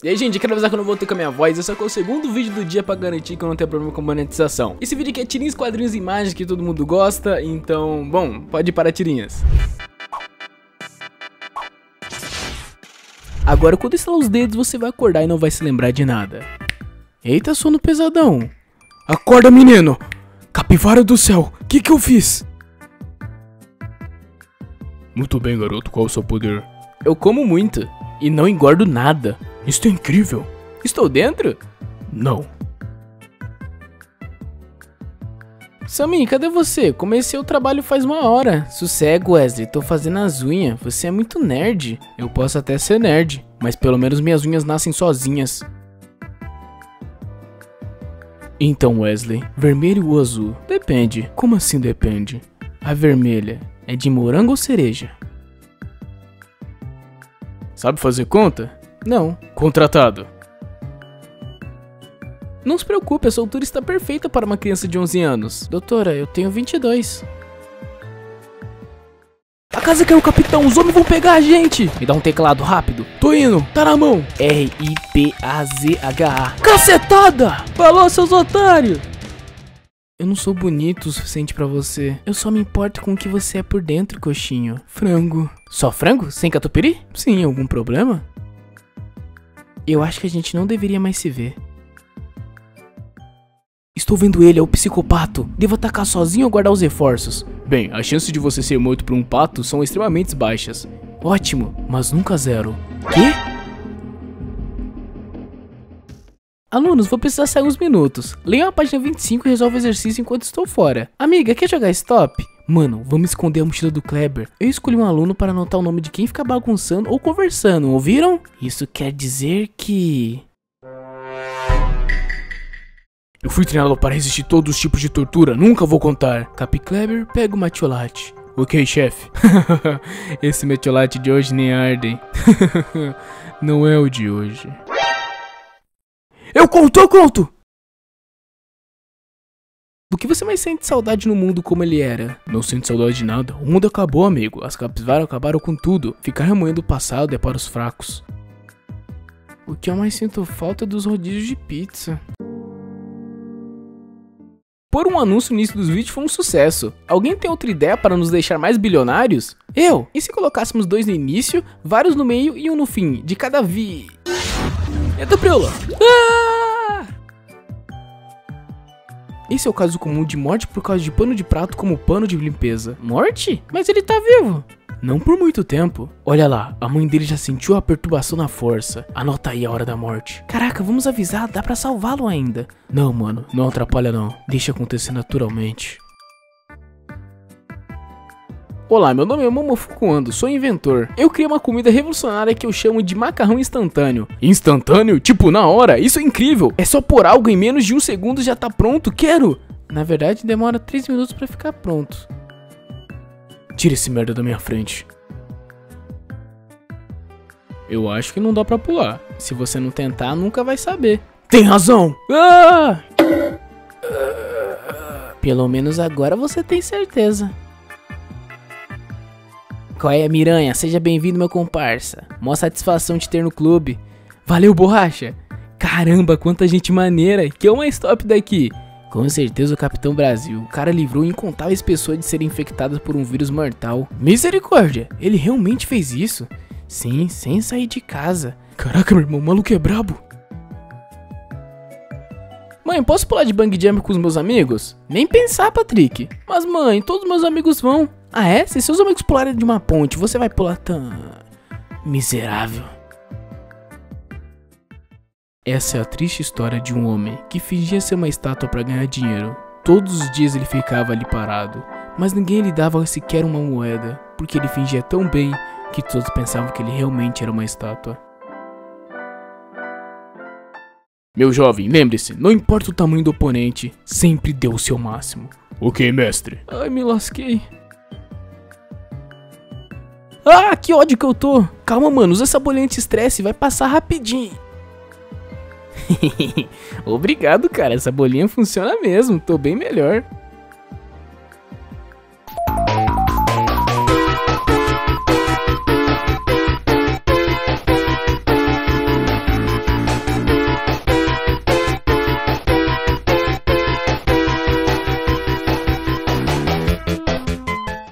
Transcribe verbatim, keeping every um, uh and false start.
E aí, gente, quero avisar que eu não voltei com a minha voz. Esse aqui é o segundo vídeo do dia pra garantir que eu não tenho problema com monetização. Esse vídeo aqui é tirinhas, quadrinhos e imagens que todo mundo gosta. Então, bom, pode ir para tirinhas. Agora, quando estalar os dedos, você vai acordar e não vai se lembrar de nada. Eita, sono pesadão. Acorda, menino. Capivara do céu, o que que eu fiz? Muito bem, garoto, qual é o seu poder? Eu como muito e não engordo nada. Isso é incrível. Estou dentro? Não. Sammy, cadê você? Comecei o trabalho faz uma hora. Sossego, Wesley, tô fazendo as unhas. Você é muito nerd. Eu posso até ser nerd, mas pelo menos minhas unhas nascem sozinhas. Então, Wesley, vermelho ou azul? Depende. Como assim depende? A vermelha é de morango ou cereja? Sabe fazer conta? Não. Contratado. Não se preocupe, essa altura está perfeita para uma criança de onze anos. Doutora, eu tenho vinte e dois. A casa caiu, capitão. Os homens vão pegar a gente. Me dá um teclado rápido. Tô indo. Tá na mão. R I P A Z H A. Cacetada! Falou, seus otários. Eu não sou bonito o suficiente pra você. Eu só me importo com o que você é por dentro, coxinho. Frango. Só frango? Sem catupiry? Sim, algum problema? Eu acho que a gente não deveria mais se ver. Estou vendo ele, é o psicopato. Devo atacar sozinho ou guardar os reforços? Bem, as chances de você ser morto por um pato são extremamente baixas. Ótimo, mas nunca zero. Quê? Alunos, vou precisar sair uns minutos. Leia a página vinte e cinco e resolve o exercício enquanto estou fora. Amiga, quer jogar stop? Mano, vamos esconder a mochila do Kleber. Eu escolhi um aluno para anotar o nome de quem fica bagunçando ou conversando, ouviram? Isso quer dizer que... Eu fui treinado para resistir todos os tipos de tortura, nunca vou contar. Cap Kleber, pega o metiolate. Ok, chefe. Esse metiolate de hoje nem arde. Não é o de hoje. Eu conto, eu conto! Do que você mais sente saudade no mundo como ele era? Não sinto saudade de nada. O mundo acabou, amigo. As capivaras acabaram com tudo. Ficar remoendo o passado é para os fracos. O que eu mais sinto falta é dos rodízios de pizza. Por um anúncio no início dos vídeos foi um sucesso. Alguém tem outra ideia para nos deixar mais bilionários? Eu! E se colocássemos dois no início, vários no meio e um no fim, de cada vi... Eita, preula! Ah! Esse é o caso comum de morte por causa de pano de prato como pano de limpeza. Morte? Mas ele tá vivo! Não por muito tempo. Olha lá, a mãe dele já sentiu a perturbação na força. Anota aí a hora da morte. Caraca, vamos avisar, dá pra salvá-lo ainda. Não, mano, não atrapalha não. Deixa acontecer naturalmente. Olá, meu nome é Momofuku Ando, sou inventor. Eu criei uma comida revolucionária que eu chamo de macarrão instantâneo. Instantâneo? Tipo, na hora? Isso é incrível! É só pôr algo em menos de um segundo e já tá pronto, quero! Na verdade, demora três minutos pra ficar pronto. Tira esse merda da minha frente. Eu acho que não dá pra pular. Se você não tentar, nunca vai saber. Tem razão! Ah! Pelo menos agora você tem certeza. Qual é, Miranha? Seja bem-vindo, meu comparsa. Mó satisfação de ter no clube. Valeu, borracha. Caramba, quanta gente maneira. Que é uma stop daqui. Com certeza o Capitão Brasil. O cara livrou incontáveis pessoas de serem infectadas por um vírus mortal. Misericórdia, ele realmente fez isso? Sim, sem sair de casa. Caraca, meu irmão, o maluco é brabo. Mãe, posso pular de bang jump com os meus amigos? Nem pensar, Patrick. Mas mãe, todos meus amigos vão. Ah é? Se seus amigos pularem de uma ponte, você vai pular tão... miserável. Essa é a triste história de um homem que fingia ser uma estátua para ganhar dinheiro. Todos os dias ele ficava ali parado, mas ninguém lhe dava sequer uma moeda, porque ele fingia tão bem que todos pensavam que ele realmente era uma estátua. Meu jovem, lembre-se, não importa o tamanho do oponente, sempre dê o seu máximo. Ok, mestre. Ai, me lasquei. Ah, que ódio que eu tô. Calma, mano, usa essa bolinha de estresse, vai passar rapidinho. Obrigado, cara, essa bolinha funciona mesmo, tô bem melhor.